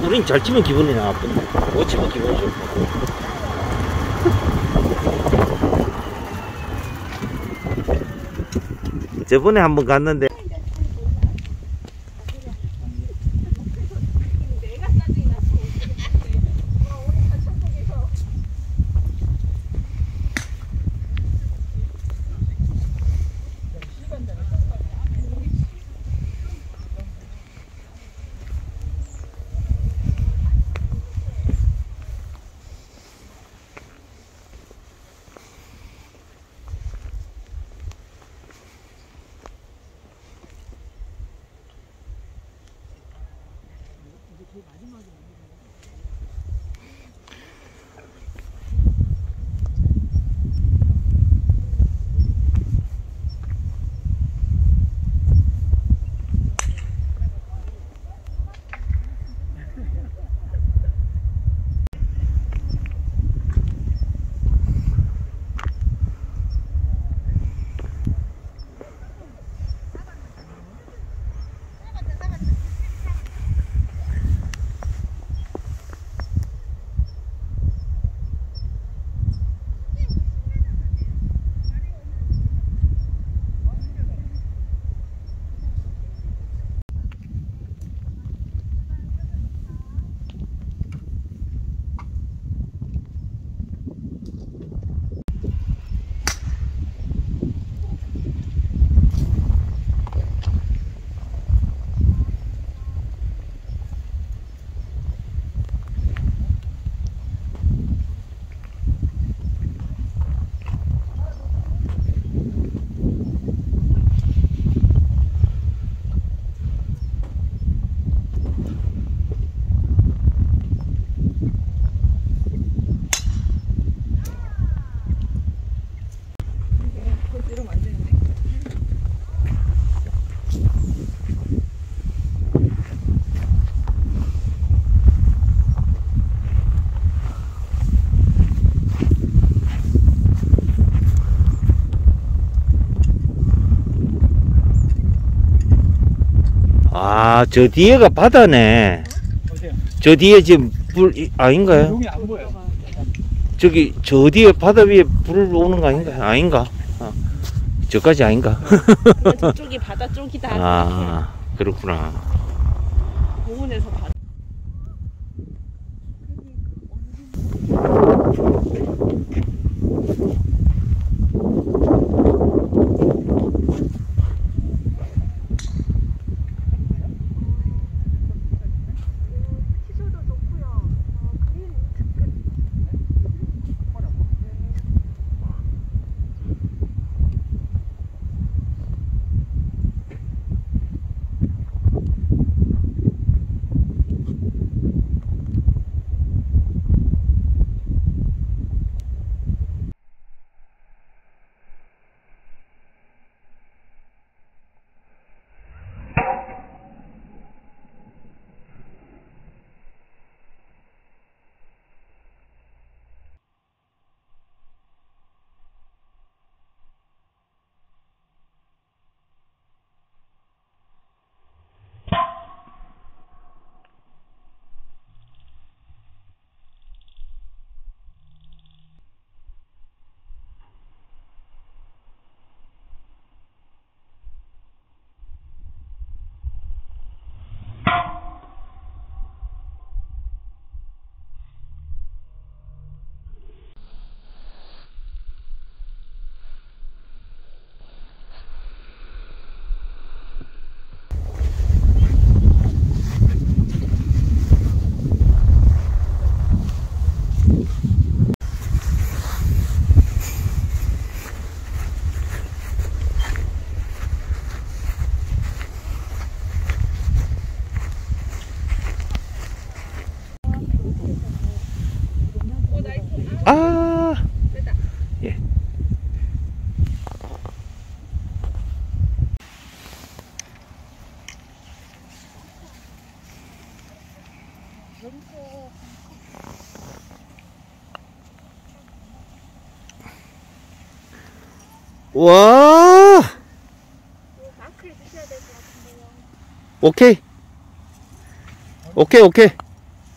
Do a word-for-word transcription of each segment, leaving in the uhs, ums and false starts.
그린 잘 치면 기분이 나쁜데 못 치면 기분이 좋고. 저번에 한번 갔는데 아, 저 뒤에가 바다네. 어디요? 저 뒤에 지금 불 아닌가요? 여기 안 보여. 저기 저 뒤에 바다 위에 불 오는 거 아닌가? 아닌가? 아, 저까지 아닌가? 저쪽이 바다 쪽이다. 아, 그렇구나. 공원에서 바다. 아, 예. 와, 오케이, 오케이, 오케이.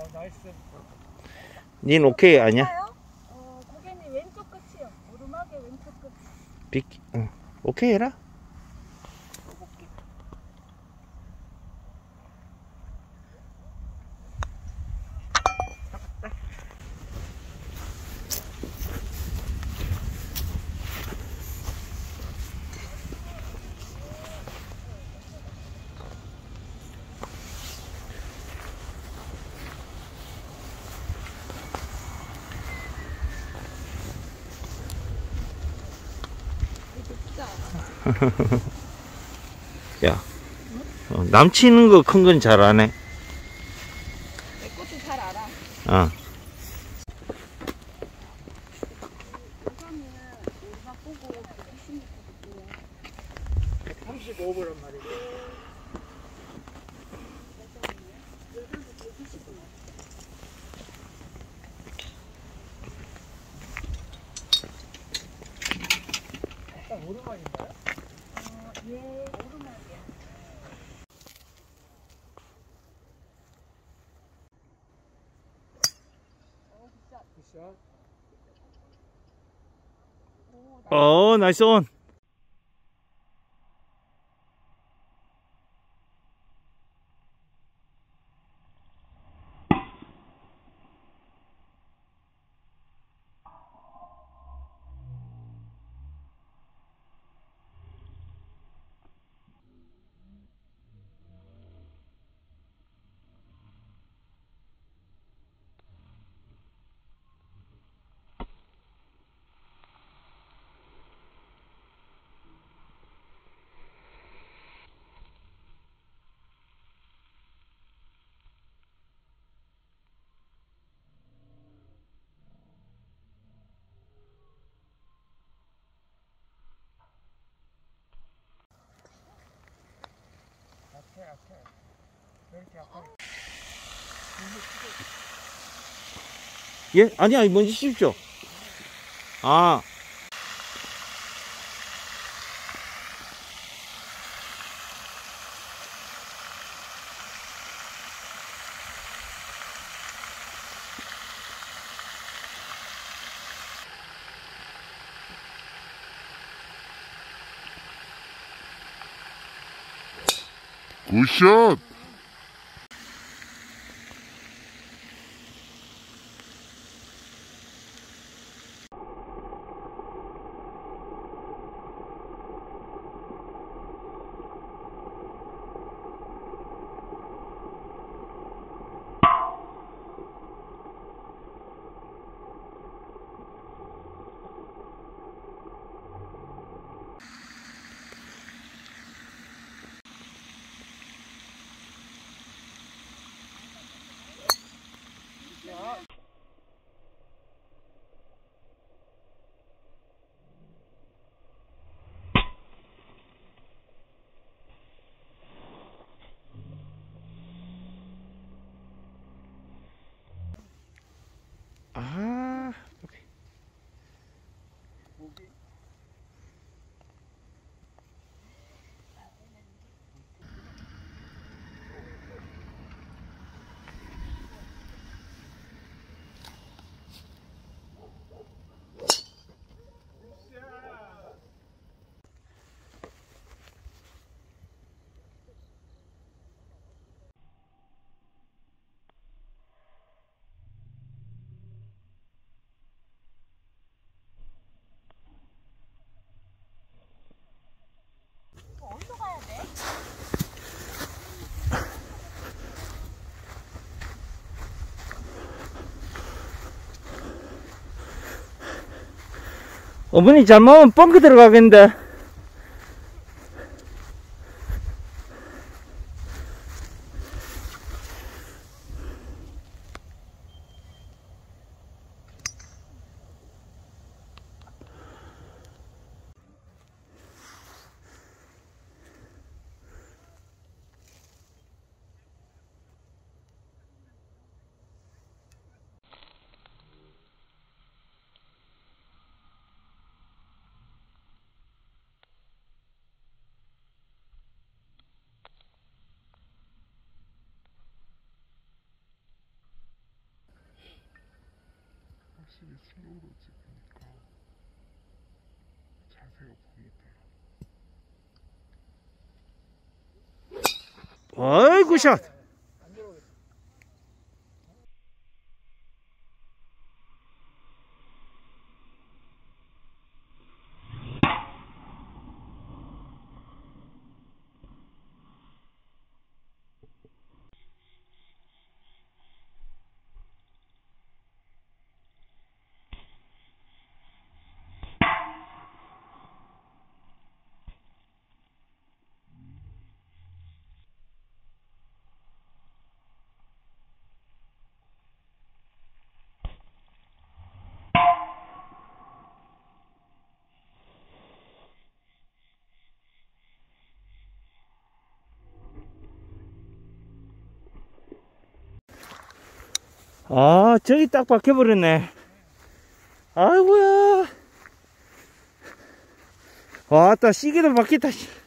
나이스. 닌 오케이 아니야? 어, 고객님 왼쪽 끝이요. 오르막의 왼쪽 끝. 비, 응. 오케이 해라. 야, 어, 남치는 거 큰 건 잘 안 해. 내 것도 잘 알아. 어. 우선은 오르막 보고 백이십육 볼게요. 백삼십오 불란 말이지. 약간 오르막인가요? 어, 예, 오르막이야. 어, 굿샷. 굿샷. 오, 나 어, 나이스 온. 약해, 약해. 왜 이렇게 약하게? 예? 아니, 아니, 먼저 씹죠. 아, 굿샷! 아, 목이. 어디로 가야 돼? 어머니 잘못하면 뻥크 들어가겠는데. 슬로우로 찍으니까 자세가 보이더라. 아이고 샷. 아, 저기 딱 박혀버렸네. 아이고야. 왔다, 시계도 박혔다.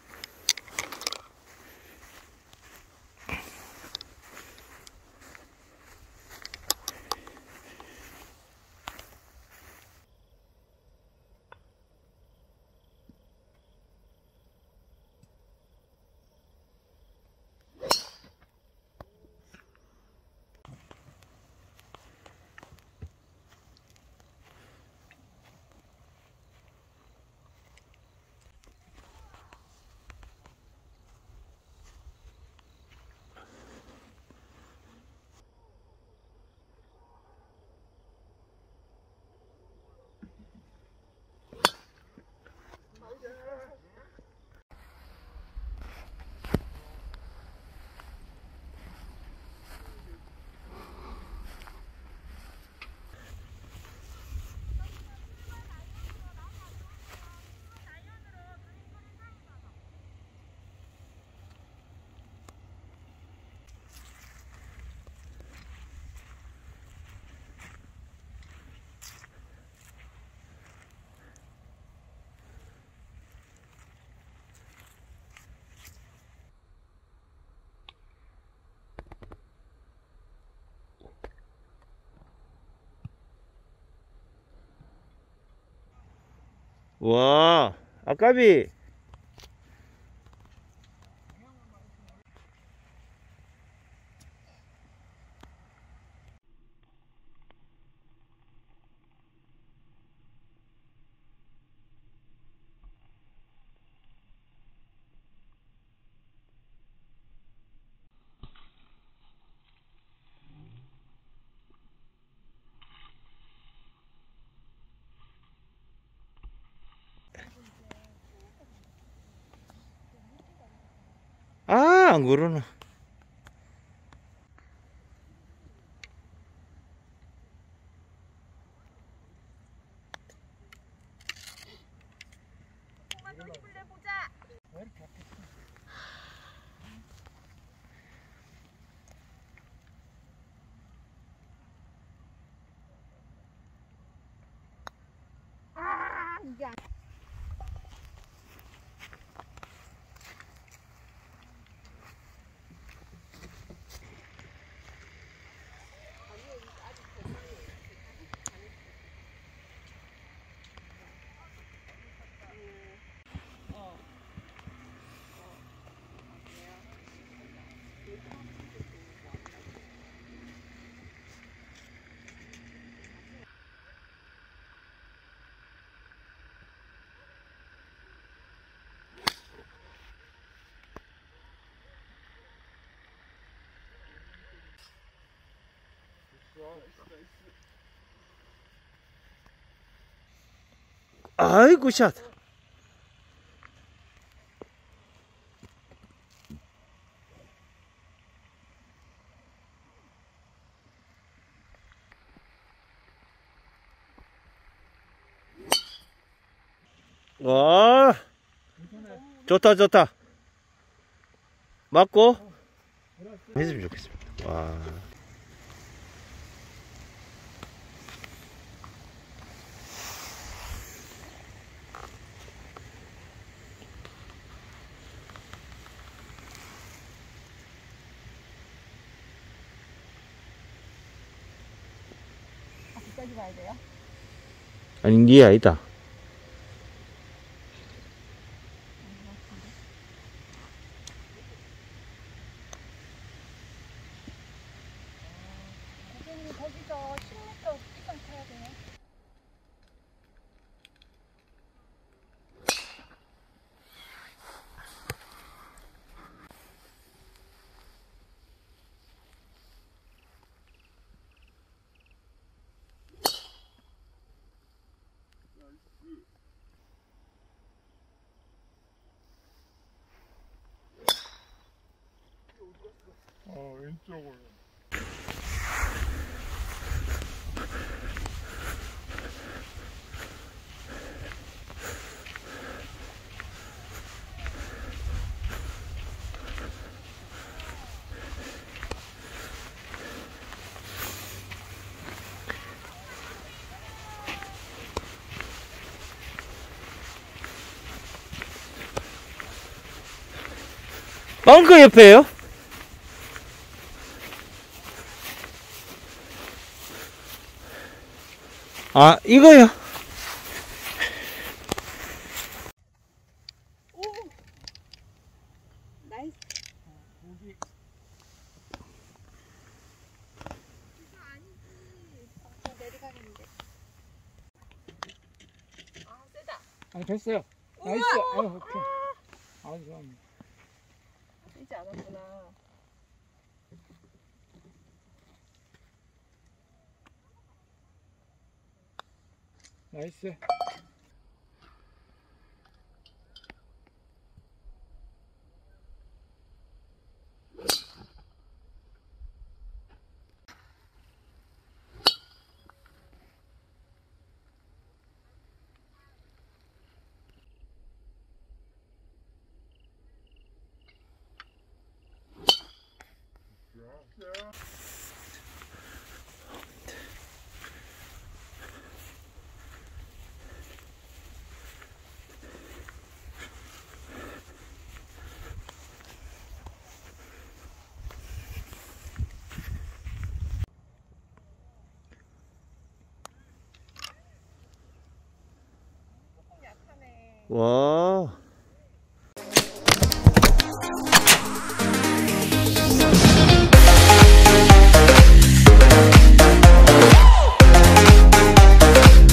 와, 아까비. 아, 안 그러나. 조금만 더 힘을 내보자. 왜 이렇게 앞에 아, 이게 안 아이고 샷. 와, 좋다 좋다. 맞고 했으면 좋겠습니다. 와. 앞까지 가야 돼요? 아니, 니 아니다. 고객님 거기서 십 미터 이상 타야 돼요. 어, 왼쪽으로. 벙커 옆에요? 아, 이거요? 오! 나이스. 고기. 이거 아니지. 아, 저 내려가겠는데. 아, 세다. 아, 됐어요. 나이스. 아, 오케이. 아, 좋습니다. 되지 않았구나. 나이스. 조금 약하네. 와.